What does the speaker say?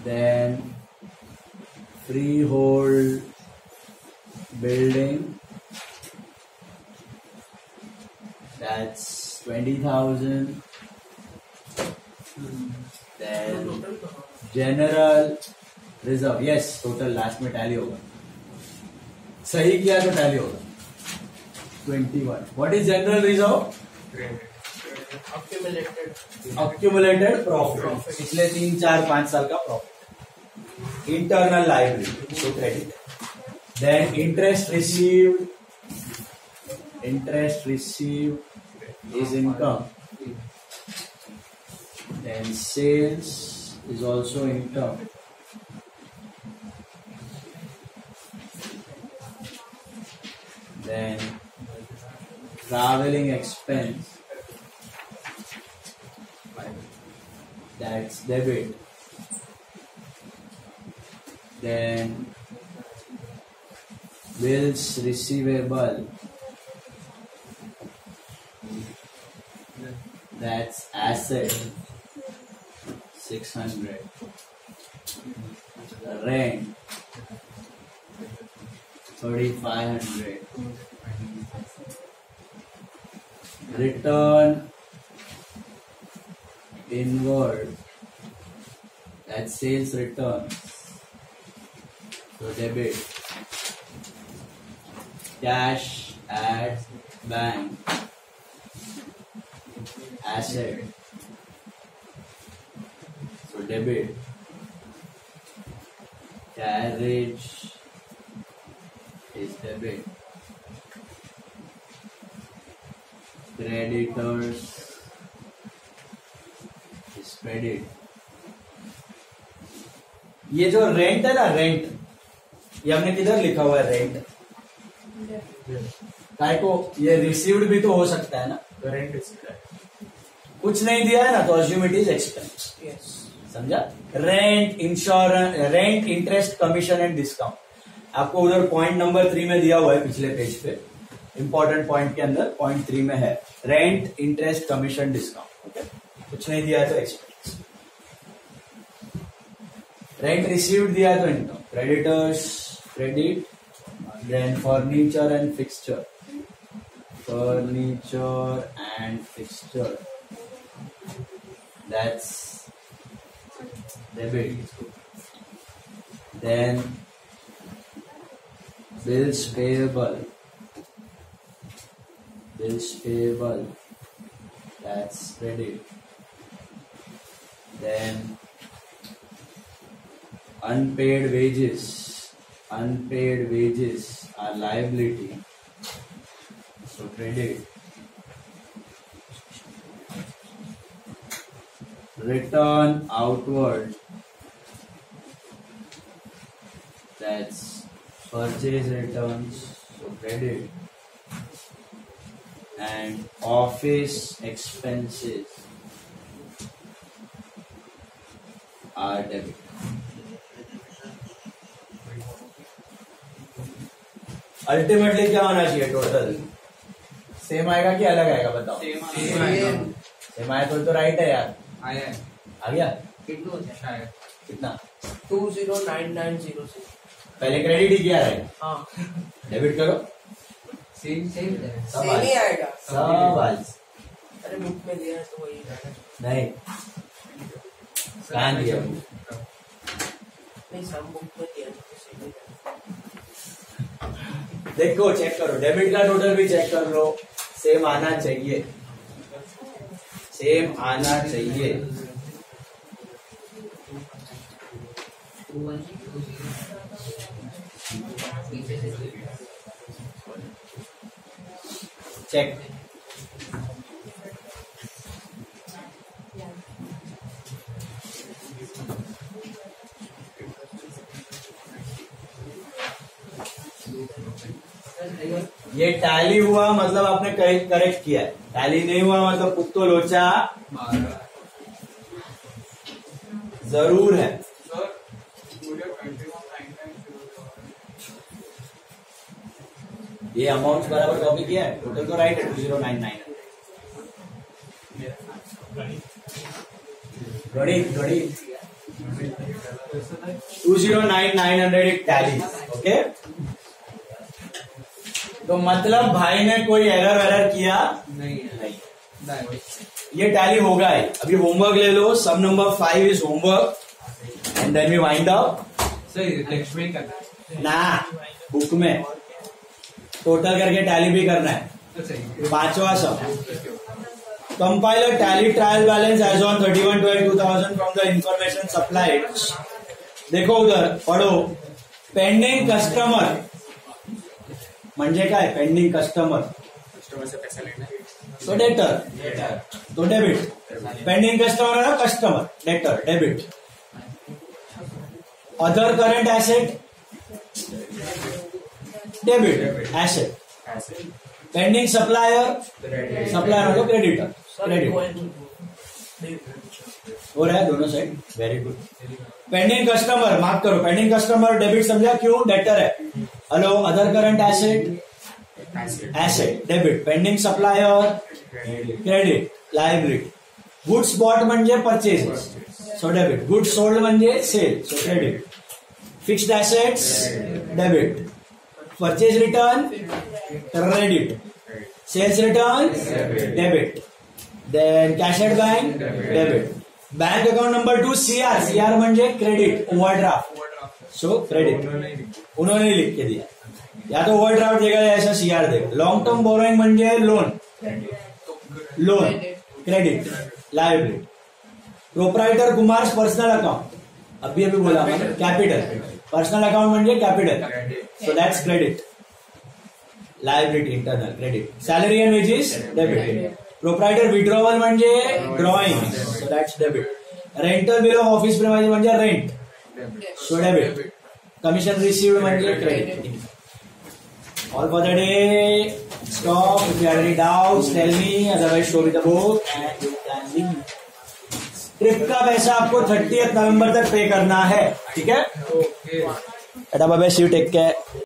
then freehold building, that's 20,000. then general reserve, yes, total last में tally होगा, सही किया तो टैली होगा 21. What is general reserve? Accumulated profit, पिछले 3, 4, 5 साल का profit. Internal liability, so credit. Then interest received is income. Then sales is also income. Then traveling expense, that's debit. Then bills receivable, that's asset, 600. Rent, 3,500. Return inward, that's sales returns, so debit. Cash at bank, asset, so debit. Carriage is debit. Creditors is credit. ये जो rent है ना, rent, ये हमने किधर लिखा हुआ है रेंट? काय को ये रिसीव्ड भी तो हो सकता है ना, तो रेंट कुछ नहीं दिया है ना, तो अज्यूम इट इज एक्सपेंस. समझा? Rent, insurance, rent, interest, commission and discount. आपको उधर पॉइंट नंबर 3 में दिया हुआ है, पिछले पेज पे इंपॉर्टेंट पॉइंट के अंदर पॉइंट 3 में है rent, interest, commission, discount. Okay, कुछ नहीं दिया है तो एक्सपेंस. रेंट रिसीव्ड दिया है तो income. Creditors credit. Then furniture and fixture, that's debit. Then bills payable, that's credit. Then unpaid wages are liability, so credit. Return outward, that's purchase returns, so credit. And office expenses are debit. Ultimately क्या होना चाहिए? Total same आएगा कि अलग आएगा? बताओ. Same आया तो राइट है यार. आ गया कितना? 209906. पहले क्रेडिट ही किया है. हाँ, डेबिट करो. सेम ही आएगा सब आज. अरे बुक में दिया है तो वही नहीं, कहाँ दिया? नहीं, सब बुक में दिया है. देखो, चेक करो, डेबिट का टोटल भी चेक कर लो. सेम आना चाहिए, सेम आना चाहिए. चेक. ये टैली हुआ मतलब आपने करेक्ट किया है. टैली नहीं हुआ मतलब कुत्तो लोचा जरूर है. ये अमाउंट बराबर कॉपी किया है. टोटल तो राइट है 2099. गणित 209,900 टैली। ओके, तो मतलब भाई ने कोई एरर किया नहीं। ये टैली होगा ही। अभी होमवर्क ले लो। Sum number 5 is homework and then we wind up. Text में करना ना, बुक में टोटल करके टैली भी करना है। पांचवा sum, compile a tally trial balance as on 31/12/2000 from the information supplied. देखो उधर पढ़ो, पेंडिंग कस्टमर म्हणजे काय? पेंडिंग कस्टमर तो डेटर, तो डेबिट। पेंडिंग कस्टमर है ना, customer, debtor, debit. Other current asset, debit asset. Pending supplier, supplier मतलब क्रेडिटर, क्रेडिट। हो रहा है दोनों side, very good. Pending customer, माफ करो, पेंडिंग कस्टमर डेबिट समझा, क्यों? डेटर है। Hello, other current asset, asset, debit. Pending supplier, credit, liability. Goods bought म्हणजे purchases, so debit. Goods sold म्हणजे sale, so credit. Fixed assets, debit. Purchase return, credit. Sales return, debit. Then cash at bank, debit. Bank account number 2 CR, CR म्हणजे credit, overdraft, so credit. उन्होंने लिख के दिया, या तो overdraft देगा या ऐसा CR देगा। लॉन्ग टर्म बोरोइंग म्हणजे loan, loan, credit, liability. Proprietor Kumar personal account, अभी बोला कैपिटल। पर्सनल अकाउंट म्हणजे capital, so that's credit, liability, internal, credit. Salary and wages, debit. Proprietor withdrawal म्हणजे drawing, so that's debit. Rental bill of office premise म्हणजे rent, so debit. Commission received म्हणजे credit. All for the day. Stop. If you have any doubts, tell me. Otherwise, show me the book and you can leave. Trip का पैसा आपको 30 नवंबर तक पे करना है, ठीक है? Okay, bye bye, see you, take care.